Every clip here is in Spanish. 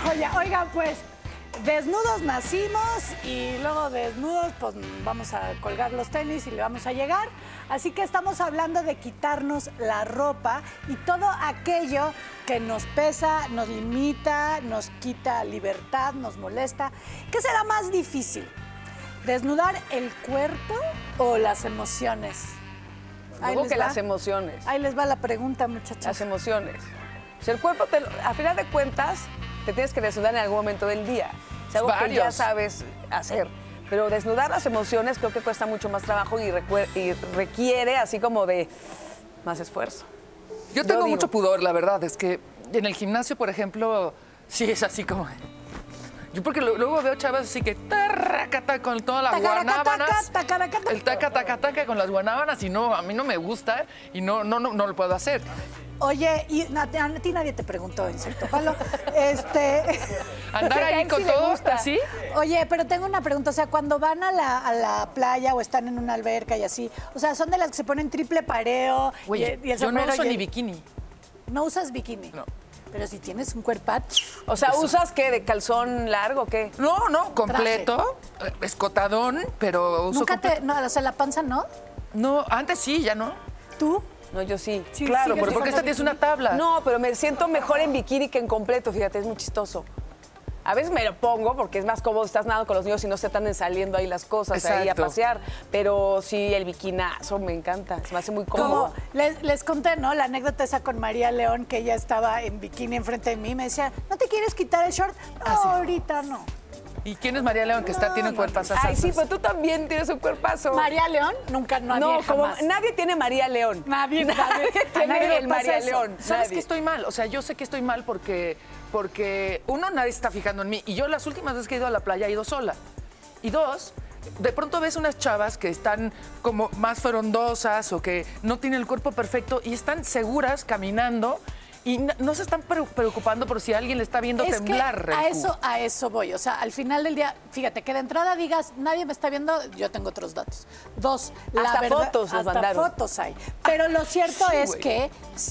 joya. Oigan, pues, desnudos nacimos y luego desnudos, pues vamos a colgar los tenis y le vamos a llegar. Así que estamos hablando de quitarnos la ropa y todo aquello que nos pesa, nos limita, nos quita libertad, nos molesta. ¿Qué será más difícil? ¿Desnudar el cuerpo o las emociones? Digo que las emociones. Ahí les va la pregunta, muchachos. Las emociones. O sea, el cuerpo, a final de cuentas, te tienes que desnudar en algún momento del día. Es algo que ya sabes hacer. Pero desnudar las emociones creo que cuesta mucho más trabajo y requiere así como de más esfuerzo. Yo tengo mucho pudor, la verdad. Es que en el gimnasio, por ejemplo, sí es así como... Yo porque luego veo chavas así que tarracata con todas las guanábanas. El taca con las guanábanas y no, a mí no me gusta y no lo puedo hacer. Oye, y a ti nadie te preguntó, Insecto Palo. Andar ahí con todo, ¿así? Oye, pero tengo una pregunta. O sea, cuando van a la playa o están en una alberca y así, o sea, ¿son de las que se ponen triple pareo? Oye, y el yo no sombrero uso ni bikini. ¿No usas bikini? No. Pero si tienes un cuerpazo. O sea, ¿usas qué? ¿De calzón largo o qué? No, completo, escotadón, pero uso ¿Nunca completo. o sea, la panza no? No, antes sí, ya no. ¿Tú? No, yo sí. Sí, Claro, sigues porque esta usando tienes una tabla. No, pero me siento mejor en bikini que en completo, fíjate, es muy chistoso. A veces me lo pongo porque es más cómodo, estás nadando con los niños y no se están saliendo ahí las cosas, ahí a pasear. Pero sí, el bikinazo me encanta, se me hace muy cómodo. Como les conté, ¿no? La anécdota esa con María León, que ella estaba en bikini enfrente de mí y me decía, ¿no te quieres quitar el short? No, sí. ahorita no. ¿Y quién es María León? Que tiene un cuerpazo. Ay, sí, pero tú también tienes un cuerpazo. María León, nunca, nadie No, como jamás. nadie tiene María León. Nadie tiene el María León. ¿Sabes Nadie. que estoy mal? O sea, yo sé que estoy mal porque uno, nadie se está fijando en mí. Y yo las últimas veces que he ido a la playa he ido sola. Y dos, de pronto ves unas chavas que están como más frondosas o que no tienen el cuerpo perfecto y están seguras caminando y no se están preocupando por si alguien le está viendo temblar. Que a eso voy. O sea, al final del día, fíjate, que de entrada digas, nadie me está viendo, yo tengo otros datos. Dos, fotos nos hasta mandaron. Fotos hay. Pero lo cierto Sí, es güey. que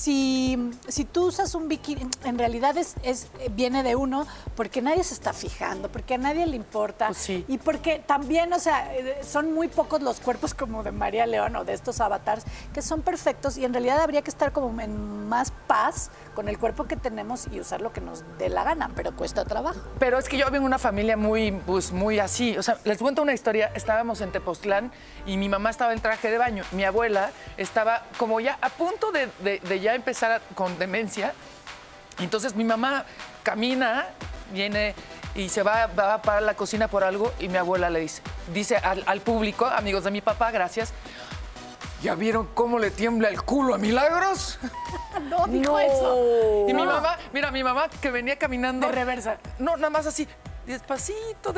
si tú usas un bikini, en realidad viene de uno porque nadie se está fijando, porque a nadie le importa. Pues sí. Y porque también, o sea, son muy pocos los cuerpos como de María León o de estos avatars que son perfectos y en realidad habría que estar como en más paz con el cuerpo que tenemos y usar lo que nos dé la gana, pero cuesta trabajo. Pero es que yo vengo de una familia muy así. O sea, les cuento una historia. Estábamos en Tepoztlán y mi mamá estaba en traje de baño. Mi abuela estaba como ya a punto de ya empezar con demencia. Y entonces mi mamá camina, viene y se va para la cocina por algo y mi abuela le dice al público, amigos de mi papá, gracias, ¿ya vieron cómo le tiembla el culo a Milagros? No dijo eso. Y mi mamá, mira, mi mamá que venía caminando. De reversa. No, nada más así, despacito,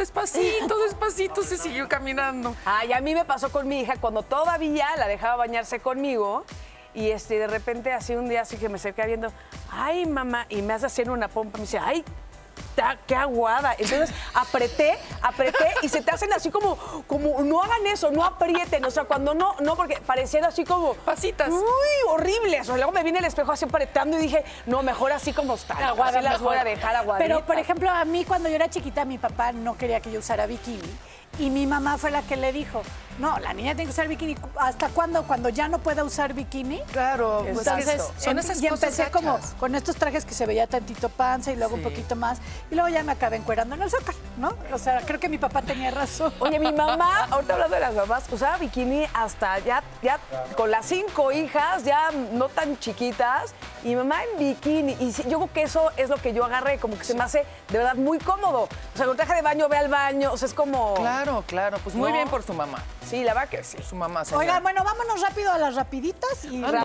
se siguió caminando. Ay, a mí me pasó con mi hija cuando todavía la dejaba bañarse conmigo y de repente así un día así que me acerca viendo, ay, mamá, y me hace hacer una pompa, me dice, ay, qué aguada. Entonces apreté y se te hacen así como no hagan eso, no aprieten. O sea, cuando no, porque parecían así como pasitas. Uy, horribles. O luego me viene el espejo así apretando y dije, no, mejor así como están. Aguada, así las mejor. voy a dejar aguaditas. Pero, por ejemplo, a mí cuando yo era chiquita, mi papá no quería que yo usara bikini. Y mi mamá fue la que le dijo, no, la niña tiene que usar bikini. ¿Hasta cuándo? Cuando ya no pueda usar bikini. Claro, Pues entonces son esas y cosas empecé como hachas. con estos trajes que se veía tantito panza y luego un poquito más. Y luego ya me acabé encuerando en el Zócalo, ¿no? O sea, creo que mi papá tenía razón. Oye, mi mamá, ahorita hablando de las mamás, usaba bikini hasta ya con las 5 hijas, ya no tan chiquitas, y mi mamá en bikini. Y yo creo que eso es lo que yo agarré, como que se me hace de verdad muy cómodo. O sea, con traje de baño, ve al baño, o sea, es como... Claro, pues muy ¿No? bien por su mamá. Sí, la verdad que sí. Su mamá, señora. Oigan, bueno, vámonos rápido a las rapiditas y...